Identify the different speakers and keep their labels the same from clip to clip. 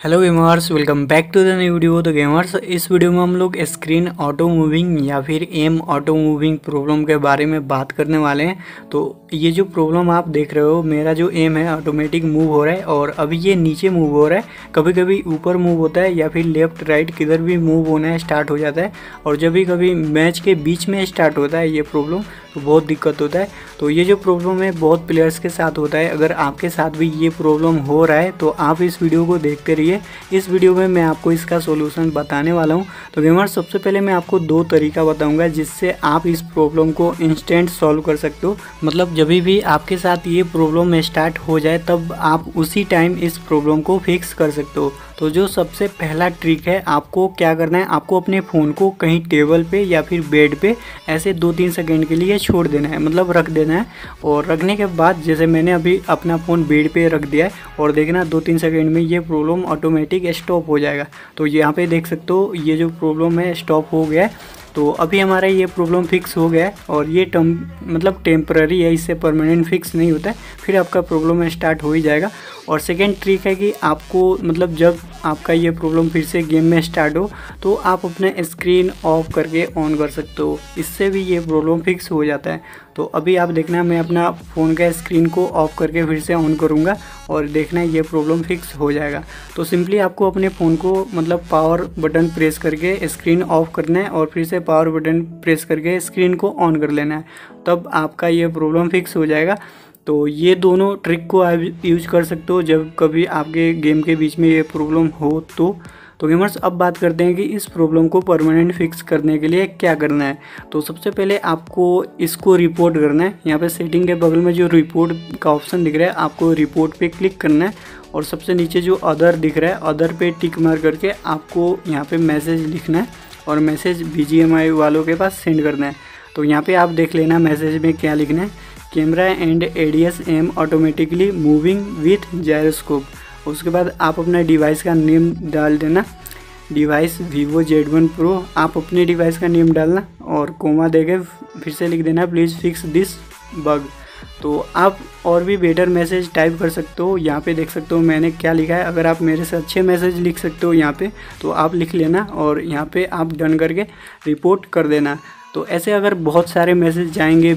Speaker 1: Hello gamers, welcome back to the new video. तो gamers, इस video में हम लोग स्क्रीन ऑटो मूविंग या फिर एम ऑटो मूविंग प्रॉब्लम के बारे में बात करने वाले हैं। तो ये जो प्रॉब्लम आप देख रहे हो, मेरा जो एम है ऑटोमेटिक मूव हो रहा है और अभी ये नीचे मूव हो रहा है, कभी कभी ऊपर मूव होता है या फिर लेफ्ट राइट किधर भी मूव होना है स्टार्ट हो जाता है। और जब भी कभी मैच के बीच में स्टार्ट होता है ये प्रॉब्लम, तो बहुत दिक्कत होता है। तो ये जो प्रॉब्लम है बहुत प्लेयर्स के साथ होता है। अगर आपके साथ भी ये प्रॉब्लम हो रहा है तो आप इस वीडियो को देखते रहिए। इस वीडियो में मैं आपको इसका सॉल्यूशन बताने वाला हूं। तो गेमर्स, सबसे पहले मैं आपको दो तरीका बताऊंगा जिससे आप इस प्रॉब्लम को इंस्टेंट सॉल्व कर सकते हो। मतलब जब भी आपके साथ ये प्रॉब्लम स्टार्ट हो जाए तब आप उसी टाइम इस प्रॉब्लम को फिक्स कर सकते हो। तो जो सबसे पहला ट्रिक है, आपको क्या करना है, आपको अपने फ़ोन को कहीं टेबल पे या फिर बेड पे ऐसे 2-3 सेकंड के लिए छोड़ देना है, मतलब रख देना है। और रखने के बाद जैसे मैंने अभी अपना फ़ोन बेड पे रख दिया है और देखना 2-3 सेकंड में ये प्रॉब्लम ऑटोमेटिक स्टॉप हो जाएगा। तो यहाँ पे देख सकते हो ये जो प्रॉब्लम है स्टॉप हो गया है। तो अभी हमारा ये प्रॉब्लम फिक्स हो गया है और ये मतलब टेम्पररी है, इससे परमानेंट फिक्स नहीं होता है, फिर आपका प्रॉब्लम स्टार्ट हो ही जाएगा। और सेकेंड ट्रिक है कि आपको मतलब जब आपका ये प्रॉब्लम फिर से गेम में स्टार्ट हो तो आप अपने स्क्रीन ऑफ करके ऑन कर सकते हो, इससे भी ये प्रॉब्लम फिक्स हो जाता है। तो अभी आप देखना, मैं अपना फ़ोन का स्क्रीन को ऑफ करके फिर से ऑन करूँगा और देखना ये प्रॉब्लम फिक्स हो जाएगा। तो सिंपली आपको अपने फ़ोन को मतलब पावर बटन प्रेस करके स्क्रीन ऑफ करना है और फिर से पावर बटन प्रेस करके स्क्रीन को ऑन कर लेना है, तब आपका ये प्रॉब्लम फिक्स हो जाएगा। तो ये दोनों ट्रिक को आप यूज कर सकते हो जब कभी आपके गेम के बीच में ये प्रॉब्लम हो तो गेमर्स, अब बात करते हैं कि इस प्रॉब्लम को परमानेंट फिक्स करने के लिए क्या करना है। तो सबसे पहले आपको इसको रिपोर्ट करना है। यहाँ पे सेटिंग के बगल में जो रिपोर्ट का ऑप्शन दिख रहा है, आपको रिपोर्ट पे क्लिक करना है और सबसे नीचे जो अदर दिख रहा है, अदर पे टिक मार करके आपको यहाँ पे मैसेज लिखना है और मैसेज BGMI वालों के पास सेंड करना है। तो यहाँ पे आप देख लेना मैसेज में क्या लिखना है, camera and ADS M automatically moving with gyroscope. उसके बाद आप अपना डिवाइस का नेम डाल देना, डिवाइस Vivo Z1 Pro, आप अपने डिवाइस का नेम डालना और कोमा देके फिर से लिख देना प्लीज़ फिक्स दिस बग। तो आप और भी बेटर मैसेज टाइप कर सकते हो। यहाँ पे देख सकते हो मैंने क्या लिखा है। अगर आप मेरे से अच्छे मैसेज लिख सकते हो यहाँ पे तो आप लिख लेना और यहाँ पे आप डन करके रिपोर्ट कर देना। तो ऐसे अगर बहुत सारे मैसेज जाएंगे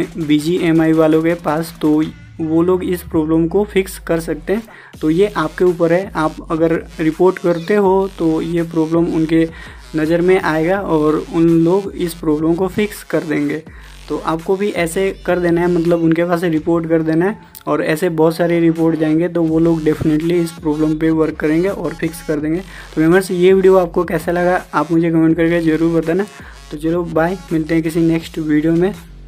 Speaker 1: BGMI वालों के पास तो वो लोग इस प्रॉब्लम को फिक्स कर सकते हैं। तो ये आपके ऊपर है, आप अगर रिपोर्ट करते हो तो ये प्रॉब्लम उनके नज़र में आएगा और उन लोग इस प्रॉब्लम को फिक्स कर देंगे। तो आपको भी ऐसे कर देना है, मतलब उनके पास रिपोर्ट कर देना है और ऐसे बहुत सारे रिपोर्ट जाएंगे तो वो लोग डेफिनेटली इस प्रॉब्लम पे वर्क करेंगे और फिक्स कर देंगे। तो गेमर्स, ये वीडियो आपको कैसा लगा आप मुझे कमेंट करके ज़रूर बताना। तो चलो बाय, मिलते हैं किसी नेक्स्ट वीडियो में।